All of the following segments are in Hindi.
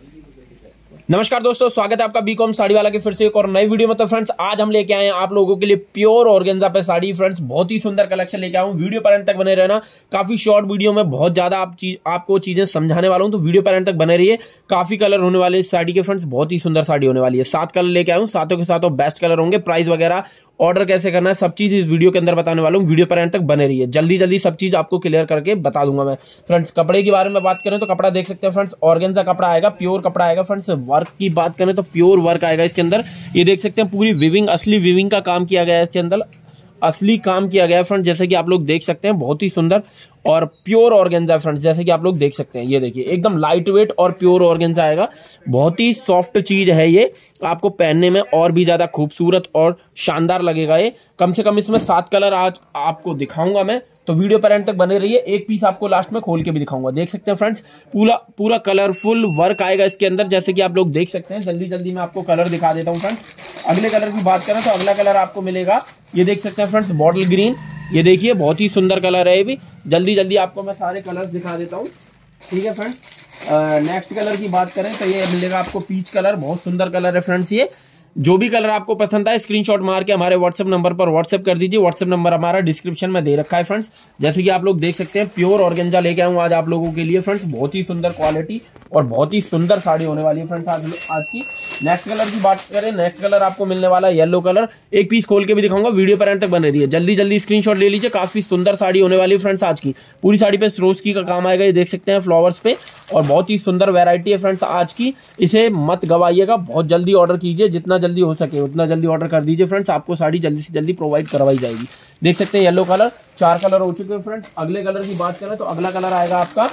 नमस्कार दोस्तों, स्वागत है आपका बीकॉम साड़ी वाला के फिर से एक और नई वीडियो में। तो फ्रेंड्स, आज हम लेके आए हैं आप लोगों के लिए प्योर ऑर्गेन्जा पे साड़ी। फ्रेंड्स, बहुत ही सुंदर कलेक्शन लेके आया हूं। वीडियो पर एंड तक बने रहना। काफी शॉर्ट वीडियो में बहुत ज्यादा आपको चीजें समझाने वाला हूं, तो वीडियो पर एंड तक बने रहिए। काफी कलर होने वाले इस साड़ी के। फ्रेंड्स, बहुत ही सुंदर साड़ी होने वाली है। 7 कलर लेके आया हूं, सातों के सातों बेस्ट कलर होंगे। प्राइस वगैरह, ऑर्डर कैसे करना है, सब चीज इस वीडियो के अंदर बताने वाला हूं। वीडियो पर एंड तक बने रहिए। जल्दी जल्दी सब चीज आपको क्लियर करके बता दूंगा मैं। फ्रेंड्स, कपड़े के बारे में बात करें तो कपड़ा देख सकते हैं। फ्रेंड्स, ऑर्गेन्जा कपड़ा आएगा, प्योर कपड़ा आएगा। फ्रेंड्स, वर्क की बात करें तो प्योर वर्क आएगा इसके अंदर। ये देख सकते हैं, पूरी विविंग, असली विविंग का काम किया गया है इसके अंदर। असली काम किया गया है फ्रेंड्स, जैसे कि आप लोग देख सकते हैं। बहुत ही सुंदर और प्योर ऑर्गेन्जा फ्रेंड्स, जैसे कि आप लोग देख सकते हैं। ये देखिए, एकदम लाइट वेट और प्योर ऑर्गेन्जा आएगा। बहुत ही सॉफ्ट चीज है ये, आपको पहनने में और भी ज्यादा खूबसूरत और शानदार लगेगा ये। कम से कम इसमें 7 कलर आज आपको दिखाऊंगा मैं, तो वीडियो पर एंड तक बने रहिए। एक पीस आपको लास्ट में खोल के भी दिखाऊंगा। देख सकते हैं फ्रेंड्स, पूरा कलरफुल वर्क आएगा इसके अंदर, जैसे कि आप लोग देख सकते हैं। जल्दी जल्दी मैं आपको कलर दिखा देता हूं फ्रेंड्स। अगले कलर की बात करें तो अगला कलर आपको मिलेगा, ये देख सकते हैं फ्रेंड्स, बॉटल ग्रीन। ये देखिए, बहुत ही सुंदर कलर है ये भी। जल्दी जल्दी आपको मैं सारे कलर्स दिखा देता हूँ, ठीक है फ्रेंड्स। नेक्स्ट कलर की बात करें तो ये मिलेगा आपको पीच कलर। बहुत सुंदर कलर है फ्रेंड्स ये। जो भी कलर आपको पसंद आए, स्क्रीनशॉट मार के हमारे व्हाट्सएप नंबर पर व्हाट्सएप कर दीजिए। व्हाट्सएप नंबर हमारा डिस्क्रिप्शन में दे रखा है फ्रेंड्स। जैसे कि आप लोग देख सकते हैं, प्योर ऑर्गेन्जा लेके आऊँ आज आप लोगों के लिए फ्रेंड्स। बहुत ही सुंदर क्वालिटी और बहुत ही सुंदर साड़ी होने वाली है फ्रेंड्स आज की। नेक्स्ट कलर की बात करें, नेक्स्ट कलर आपको मिलने वाला है येलो कलर। एक पीस खोल के भी दिखाऊंगा, वीडियो पर एंड तक बने रहिए। जल्दी जल्दी स्क्रीनशॉट ले लीजिए। काफी सुंदर साड़ी होने वाली है फ्रेंड्स आज की। पूरी साड़ी पे सरोस्की का काम आएगा, ये देख सकते हैं फ्लावर्स पे। और बहुत ही सुंदर वैरायटी है फ्रेंड्स आज की। इसे मत गवाइएगा, बहुत जल्दी ऑर्डर कीजिए। जितना जल्दी हो सके उतना जल्दी ऑर्डर कर दीजिए फ्रेंड्स। आपको साड़ी जल्दी से जल्दी प्रोवाइड करवाई जाएगी। देख सकते हैं येलो कलर। 4 कलर हो चुके हैं फ्रेंड्स। अगले कलर की बात करें तो अगला कलर आएगा आपका,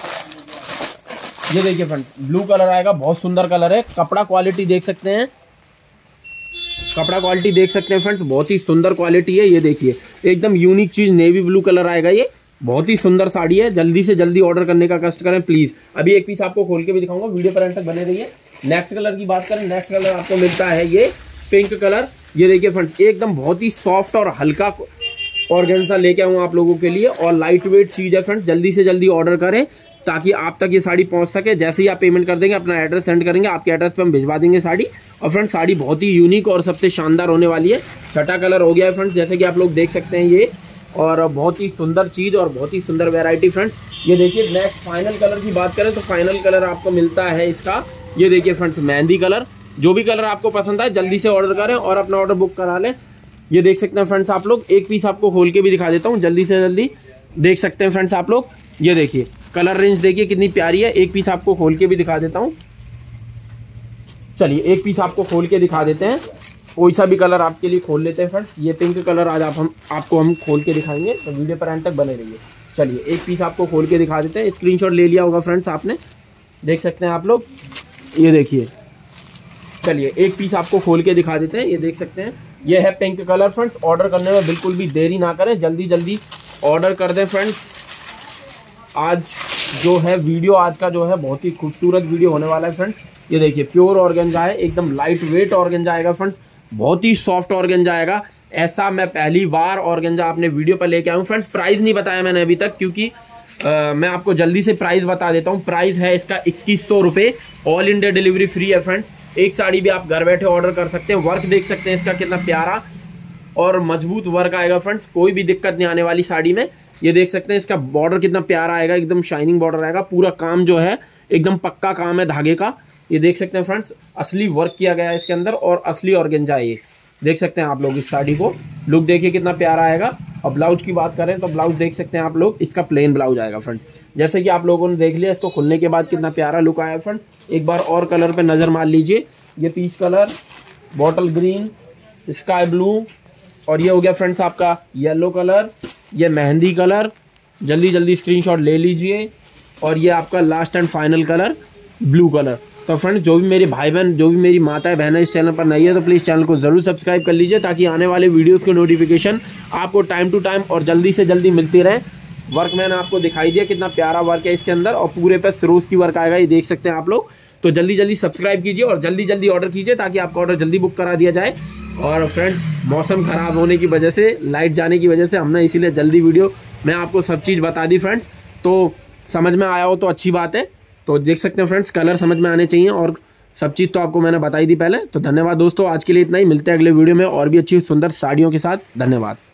ये देखिए फ्रेंड्स, ब्लू कलर आएगा। बहुत सुंदर कलर है। कपड़ा क्वालिटी देख सकते हैं, कपड़ा क्वालिटी देख सकते हैं फ्रेंड्स। बहुत ही सुंदर क्वालिटी है। ये देखिए, एकदम यूनिक चीज, नेवी ब्लू कलर आएगा ये। बहुत ही सुंदर साड़ी है। जल्दी से जल्दी ऑर्डर करने का कष्ट करें प्लीज। अभी एक पीस आपको खोल के भी दिखाऊंगा, वीडियो पर एंड तक बने रहिए। नेक्स्ट कलर की बात करें, नेक्स्ट कलर आपको मिलता है ये पिंक कलर। ये देखिए फ्रेंड्स, एकदम बहुत ही सॉफ्ट और हल्का ऑर्गेन्जा लेके आऊँ आप लोगों के लिए, और लाइट वेट चीज है फ्रेंड्स। जल्दी से जल्दी ऑर्डर करें ताकि आप तक ये साड़ी पहुंच सके। जैसे ही आप पेमेंट कर देंगे, अपना एड्रेस सेंड करेंगे, आपके एड्रेस पे हम भिजवा देंगे साड़ी। और फ्रेंड्स, साड़ी बहुत ही यूनिक और सबसे शानदार होने वाली है। 6ठा कलर हो गया है फ्रेंड्स, जैसे कि आप लोग देख सकते हैं ये। और बहुत ही सुंदर चीज और बहुत ही सुंदर वैरायटी फ्रेंड्स। ये देखिए, नेक्स्ट फाइनल कलर की बात करें तो फाइनल कलर आपको मिलता है इसका, ये देखिए फ्रेंड्स, मेहंदी कलर। जो भी कलर आपको पसंद आए जल्दी से ऑर्डर करें और अपना ऑर्डर बुक करा लें। ये देख सकते हैं फ्रेंड्स आप लोग। एक पीस आपको खोल के भी दिखा देता हूँ, जल्दी से जल्दी देख सकते हैं फ्रेंड्स आप लोग। ये देखिए, कलर रेंज देखिए कितनी प्यारी है। एक पीस आपको खोल के भी दिखा देता हूँ। चलिए, एक पीस आपको खोल के दिखा देते हैं। कोई सा भी कलर आपके लिए खोल लेते हैं फ्रेंड्स। ये पिंक कलर आज आपको हम खोल के दिखाएंगे, तो वीडियो पर एंड तक बने रहिए। चलिए, एक पीस आपको खोल के दिखा देते हैं। स्क्रीनशॉट ले लिया होगा फ्रेंड्स आपने, देख सकते हैं आप लोग। ये देखिए, चलिए एक पीस आपको खोल के दिखा देते हैं। ये देख सकते हैं, ये है पिंक कलर फ्रेंड्स। ऑर्डर करने में बिल्कुल भी देरी ना करें, जल्दी जल्दी ऑर्डर कर दें फ्रेंड्स। आज जो है वीडियो, आज का जो है बहुत ही खूबसूरत वीडियो होने वाला है फ्रेंड्स। ये देखिए, प्योर ऑर्गेन्जा है, एकदम लाइट वेट ऑर्गेन्जा आएगा फ्रेंड्स। बहुत ही सॉफ्ट ऑर्गेन्जा आएगा। ऐसा मैं पहली बार ऑर्गेन्जा अपने वीडियो पर लेके आया हूँ फ्रेंड्स। प्राइस नहीं बताया मैंने अभी तक, क्योंकि मैं आपको जल्दी से प्राइस बता देता हूँ। प्राइस है इसका 2100 रुपये। ऑल इंडिया डिलीवरी फ्री है फ्रेंड्स। एक साड़ी भी आप घर बैठे ऑर्डर कर सकते हैं। वर्क देख सकते हैं इसका कितना प्यारा और मजबूत वर्क आएगा फ्रेंड्स। कोई भी दिक्कत नहीं आने वाली साड़ी में। ये देख सकते हैं, इसका बॉर्डर कितना प्यारा आएगा, एकदम शाइनिंग बॉर्डर आएगा। पूरा काम जो है एकदम पक्का काम है धागे का। ये देख सकते हैं फ्रेंड्स, असली वर्क किया गया है इसके अंदर और असली ऑर्गेन्जा है ये। देख सकते हैं आप लोग इस साड़ी को। लुक देखिए कितना प्यारा आएगा। और ब्लाउज की बात करें तो ब्लाउज देख सकते हैं आप लोग, इसका प्लेन ब्लाउज आएगा फ्रेंड्स। जैसे कि आप लोगों ने देख लिया, इसको खुलने के बाद कितना प्यारा लुक आया फ्रेंड्स। एक बार और कलर पे नजर मार लीजिए। ये peach colour, bottle green, sky blue, और ये हो गया फ्रेंड्स आपका येलो कलर, ये मेहंदी कलर। जल्दी जल्दी स्क्रीनशॉट ले लीजिए। और ये आपका last and final colour blue colour. तो फ्रेंड्स, जो भी मेरे भाई बहन, जो भी मेरी माताएं बहनें इस चैनल पर नई है, तो प्लीज़ चैनल को जरूर सब्सक्राइब कर लीजिए, ताकि आने वाले वीडियोस की नोटिफिकेशन आपको टाइम टू टाइम और जल्दी से जल्दी मिलती रहे। वर्क मैंने आपको दिखाई दिया कितना प्यारा वर्क है इसके अंदर, और पूरे पे सरोज की वर्क आएगा, ये देख सकते हैं आप लोग। तो जल्दी जल्दी सब्सक्राइब कीजिए और जल्दी जल्दी ऑर्डर कीजिए, ताकि आपका ऑर्डर जल्दी बुक करा दिया जाए। और फ्रेंड्स, मौसम खराब होने की वजह से, लाइट जाने की वजह से हमने इसीलिए जल्दी वीडियो में आपको सब चीज़ बता दी फ्रेंड्स। तो समझ में आया हो तो अच्छी बात है। तो देख सकते हैं फ्रेंड्स, कलर समझ में आने चाहिए और सब चीज़ तो आपको मैंने बताई दी पहले। तो धन्यवाद दोस्तों, आज के लिए इतना ही। मिलते हैं अगले वीडियो में और भी अच्छी सुंदर साड़ियों के साथ। धन्यवाद।